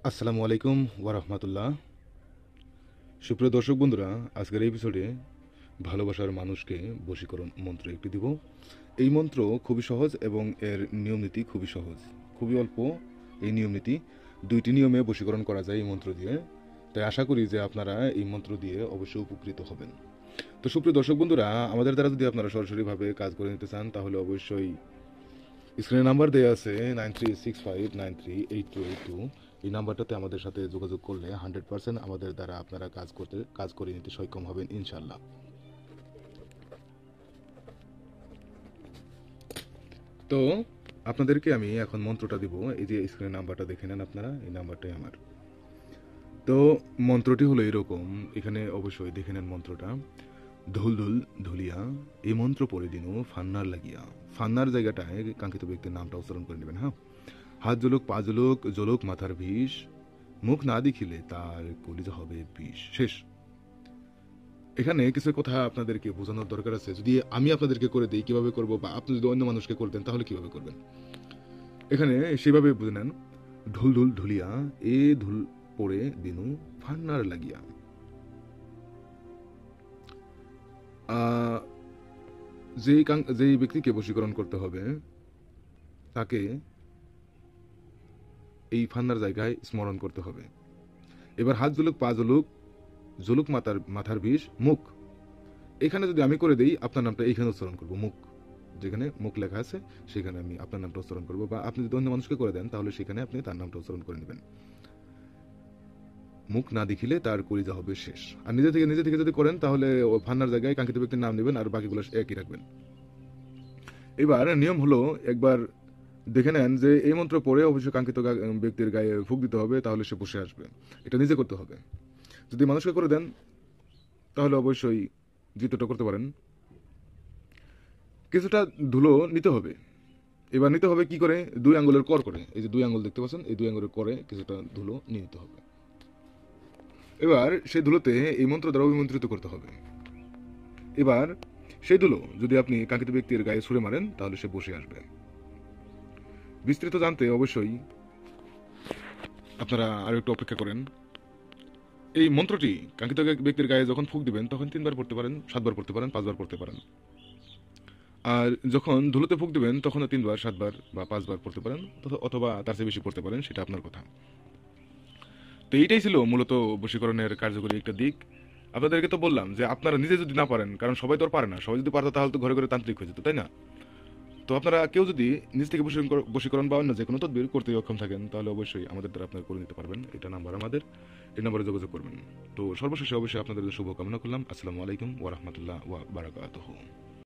আসসালামু আলাইকুম ওয়ারাহমাতুল্লাহ। সুপ্রিয় দর্শক বন্ধুরা, আজকের এই এপিসোডে ভালোবাসার মানুষকে বশীকরণ মন্ত্র একটি দিব। এই মন্ত্র খুবই সহজ এবং এর নিয়মনীতি খুবই সহজ, খুবই অল্প। এই নিয়মনীতি 2টি নিয়মে বশীকরণ করা যায় এই মন্ত্র দিয়ে। তাই আশা করি যে আপনারা এই মন্ত্র দিয়ে অবশ্যই উপকৃত হবেন। তো সুপ্রিয় দর্শক বন্ধুরা, আমাদের দ্বারা যদি আপনারা সরাসরিভাবে কাজ করে নিতে চান তাহলে অবশ্যই স্ক্রিনে নাম্বার দেওয়া আছে 9365938282। এই নাম্বারটাতে আমাদের সাথে যোগাযোগ করলে 100% আমাদের দ্বারা আপনারা কাজ করে নিতে সক্ষম হবেন ইনশাল্লাহ। তো আপনাদেরকে আমি এখন মন্ত্রটা দিব। এই যে স্ক্রিনে নাম্বারটা দেখে নেন আপনারা, এই নাম্বারটাই আমার। তো মন্ত্রটি হলো এরকম, এখানে অবশ্যই দেখে নেন মন্ত্রটা। ধুল ধুল ধুলিয়া এই মন্ত্র পড়ে দিনু ফান্নার লাগিয়া। ফান্নার জায়গাটায় কাঙ্ক্ষিত ব্যক্তির নামটা উচ্চারণ করে নেবেন। হ্যাঁ, হাত জলক পা জলক জলক মাথার বিষ, মুখ না দেখিলে তার কলিজা হবে বিষ। শেষ। এখানে কিছু কথা আপনাদেরকে বোঝানোর দরকার আছে। যদি আমি আপনাদেরকে করে দিই কিভাবে করব, বা আপনি যদি অন্য মানুষকে করে দেন তাহলে কিভাবে করবেন, এখানে সেভাবে বুঝে নেন। ঢুল ঢুল ঢুলিয়া এ ধুল পড়ে দিনু ফান্নার লাগিয়া। যেই ব্যক্তিকে বশীকরণ করতে হবে তাকে এই ফান্নার জায়গায় স্মরণ করতে হবে। এবার হাত জলুক পা জলুক জলুক মাথার বিষ মুখ, এখানে যদি আমি করে দিই আপনার নামটা এইখানে উচ্চারণ করবো। মুখ, যেখানে মুখ লেখা আছে সেখানে আমি আপনার নামটা উচ্চারণ করবো, বা আপনি যদি অন্য মানুষকে করে দেন তাহলে সেখানে আপনি তার নামটা উচ্চারণ করে নেবেন। মুখ না দেখিলে তার কলিজা হবে শেষ। আর নিজে থেকে যদি করেন তাহলে ফান্নার জায়গায় কাঙ্ক্ষিত ব্যক্তির নাম নেবেন আর বাকিগুলো একই রাখবেন। এবার নিয়ম হলো, একবার দেখে নেন যে এই মন্ত্র পড়ে অবশ্যই কাঙ্ক্ষিত ব্যক্তির গায়ে ফুঁক দিতে হবে, তাহলে সে বসে আসবে। এটা নিজে করতে হবে। যদি মানুষকে করে দেন তাহলে অবশ্যই দ্বিতীয়টা করতে পারেন। কিছুটা ধুলো নিতে হবে। এবার নিতে হবে কি করে, 2 আঙ্গুলের কর করে, এই যে 2 আঙ্গুল দেখতে পাচ্ছেন, এই 2 আঙ্গুলের করে কিছুটা ধুলো নিয়ে নিতে হবে। এবার সেই ধুলোতে এই মন্ত্র দ্বারা অভিমন্ত্রিত করতে হবে। এবার সেই ধুলো যদি আপনি কাঙ্ক্ষিত ব্যক্তির গায়ে ছুঁড়ে মারেন তাহলে সে বসে আসবে। বিস্তারিত জানতে অবশ্যই আপনারা আরো একটু অপেক্ষা করেন। এই মন্ত্রটি কাঙ্ক্ষিত ব্যক্তির গায়ে যখন ফুঁক দিবেন তখন 3 বার পড়তে পারেন, 7 বার পড়তে পারেন, 5 বার পড়তে পারেন। আর যখন ধুলোতে ফুঁক দিবেন তখন 3 বার, 7 বার বা 5 বার পড়তে পারেন, অথবা তার চেয়ে বেশি পড়তে পারেন, সেটা আপনার কথা। তো এইটাই ছিল মূলত বশীকরণের কার্যকরী একটা দিক। আপনাদেরকে তো বললাম যে আপনারা নিজে যদি না পারেন, কারণ সবাই তো আর পারে না, সবাই যদি পারতো তাহলে তো ঘরে ঘরে তান্ত্রিক হয়ে যেত, তাই না? তো আপনারা কেউ যদি নিজ থেকে বশীকরণ বা অন্য যে কোনো তদবির করতে অক্ষম থাকেন তাহলে অবশ্যই আমাদের দ্বারা আপনারা করে নিতে পারবেন। এটা নাম্বার আমাদের, এই নাম্বারে যোগাযোগ করবেন। তো সর্বশেষে অবশ্যই আপনাদের শুভ কামনা করলাম। আসসালামু আলাইকুম ওয়া রাহমাতুল্লাহ ওয়া বারাকাতুহু।